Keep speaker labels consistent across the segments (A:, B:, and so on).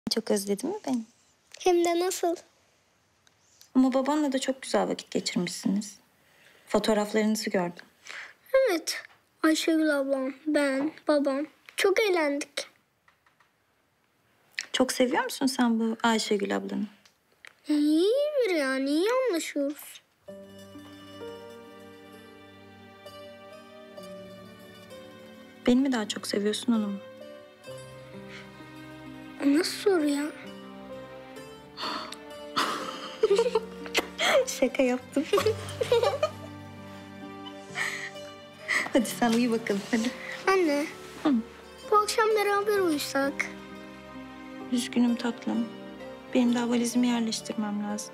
A: Çok özledin mi beni?
B: Hem de nasıl?
A: Ama babanla da çok güzel vakit geçirmişsiniz. Fotoğraflarınızı gördüm.
B: Evet. Ayşegül ablam, ben, babam çok eğlendik.
A: Çok seviyor musun sen bu Ayşegül ablanı?
B: İyi biri yani, iyi anlaşıyoruz.
A: Beni mi daha çok seviyorsun onu mu?
B: O nasıl soru ya?
A: Şaka yaptım. Hadi sen uyu bakalım hadi.
B: Anne, bu akşam beraber uyusak.
A: Üzgünüm tatlım. Benim daha valizimi yerleştirmem lazım.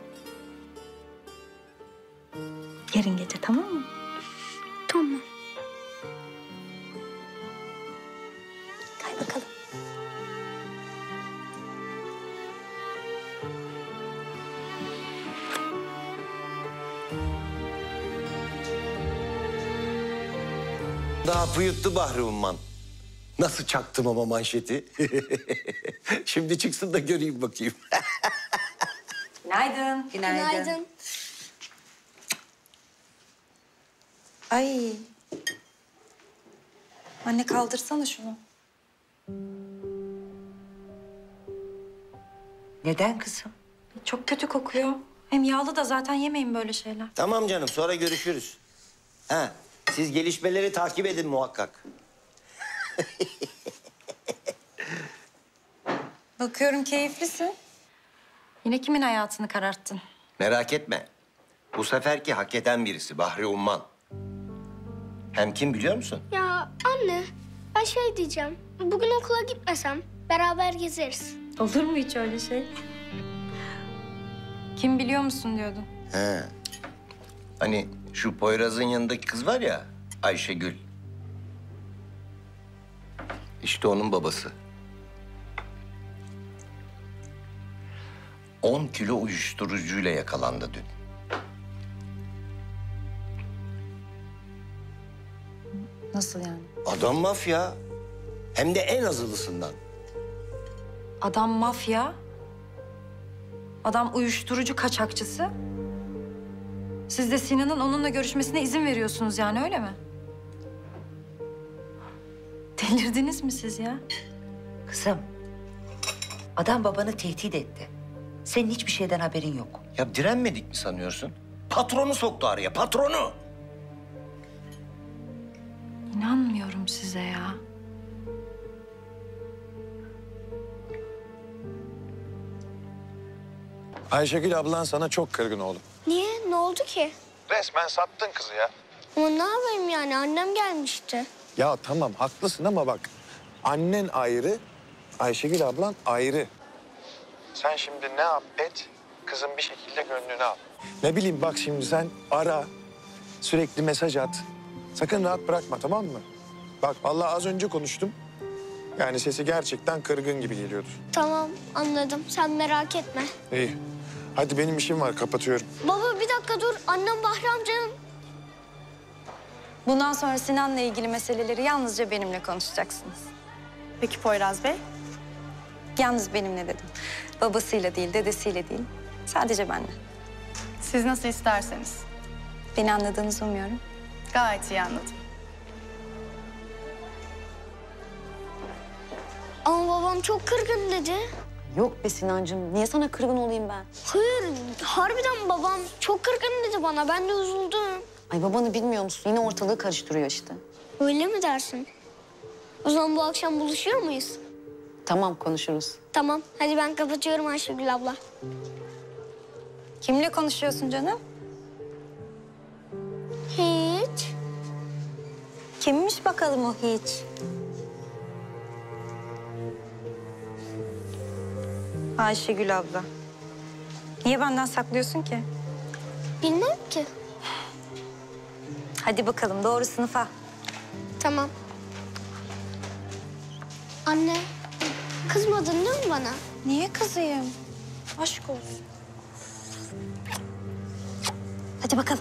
A: Yarın gece tamam mı?
B: Tamam.
A: Kay bakalım.
C: Daha hapı yuttu Bahri Umman. Nasıl çaktım ama manşeti. Şimdi çıksın da göreyim bakayım.
A: Günaydın.
B: Günaydın.
A: Ay. Anne kaldırsana şunu.
D: Neden kızım?
A: Çok kötü kokuyor. Hem yağlı da zaten yemeyin böyle şeyler.
C: Tamam canım, sonra görüşürüz. Ha, siz gelişmeleri takip edin muhakkak.
A: Bakıyorum keyiflisin. Yine kimin hayatını kararttın?
C: Merak etme. Bu seferki hak eden birisi Bahri Umman. Hem kim biliyor musun?
B: Ya anne, ben şey diyeceğim. Bugün okula gitmesem beraber gezeriz.
A: Olur mu hiç öyle şey? Kim biliyor musun diyordun.
C: He. Hani şu Poyraz'ın yanındaki kız var ya, Ayşegül. İşte onun babası. 10 kilo uyuşturucuyla yakalandı dün.
A: Nasıl yani?
C: Adam mafya. Hem de en azılısından.
A: Adam mafya. Adam uyuşturucu kaçakçısı. Siz de Sinan'ın onunla görüşmesine izin veriyorsunuz yani öyle mi? Delirdiniz mi siz ya?
D: Kızım, adam babanı tehdit etti. Senin hiçbir şeyden haberin yok.
C: Ya direnmedik mi sanıyorsun? Patronu soktu araya, patronu.
A: İnanmıyorum size ya.
E: Ayşegül ablan sana çok kırgın oğlum.
B: Niye? Ne oldu ki?
E: Resmen sattın kızı ya.
B: Ama ne yapayım yani? Annem gelmişti.
E: Ya tamam haklısın ama bak annen ayrı, Ayşegül ablan ayrı. Sen şimdi ne yap et, kızın bir şekilde gönlünü al. Ne bileyim bak şimdi sen ara, sürekli mesaj at. Sakın rahat bırakma tamam mı? Bak vallahi az önce konuştum. Yani sesi gerçekten kırgın gibi geliyordu.
B: Tamam, anladım. Sen merak etme.
E: İyi. Hadi benim işim var kapatıyorum.
B: Baba bir dakika dur. Annem Bahri amcanın.
A: Bundan sonra Sinan'la ilgili meseleleri yalnızca benimle konuşacaksınız.
F: Peki Poyraz Bey?
A: Yalnız benimle dedim. Babasıyla değil, dedesiyle değil. Sadece benimle.
F: Siz nasıl isterseniz.
A: Beni anladığınızı umuyorum.
F: Gayet iyi anladım.
B: Ama babam çok kırgın dedi.
G: Yok be Sinancığım, niye sana kırgın olayım ben?
B: Hayır, harbiden babam çok kırgın dedi bana. Ben de üzüldüm.
G: Ay babanı bilmiyor musun? Yine ortalığı karıştırıyor işte.
B: Öyle mi dersin? O zaman bu akşam buluşuyor muyuz?
G: Tamam, konuşuruz.
B: Tamam, hadi ben kapatıyorum Ayşegül abla.
A: Kimle konuşuyorsun canım?
B: Hiç.
A: Kimmiş bakalım o hiç? Ayşegül abla. Niye benden saklıyorsun ki?
B: Bilmem ki.
A: Hadi bakalım doğru sınıfa.
B: Tamam. Anne, kızmadın değil mi bana?
A: Niye kızayım? Aşk olsun. Hadi bakalım.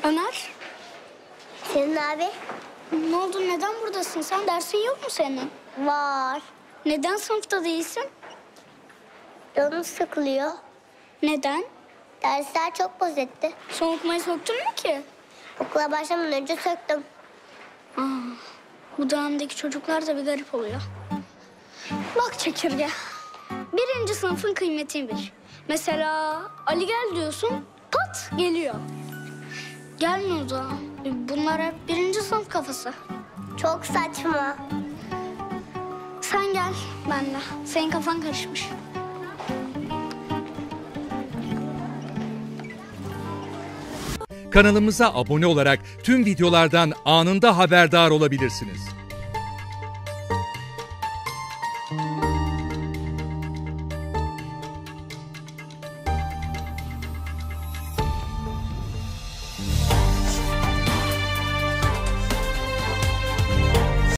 B: Ömer.
H: Senin abi?
B: Ne oldu? Neden buradasın sen? Dersin yok mu senin?
H: Var.
B: Neden sınıfta değilsin?
H: Canım sıkılıyor.
B: Neden?
H: Dersler çok boz etti.
B: Son okumayı soktun mu ki?
H: Okula başlamadan önce söktüm.
B: Bu dönemdeki çocuklar da bir garip oluyor. Bak çekirge. 1. sınıfın kıymetini bil. Mesela Ali gel diyorsun, pat geliyor. Gelmiyor da. Bunlar hep 1. sınıf kafası.
H: Çok saçma.
B: Sen gel benimle. Senin kafan karışmış.
I: Kanalımıza abone olarak tüm videolardan anında haberdar olabilirsiniz.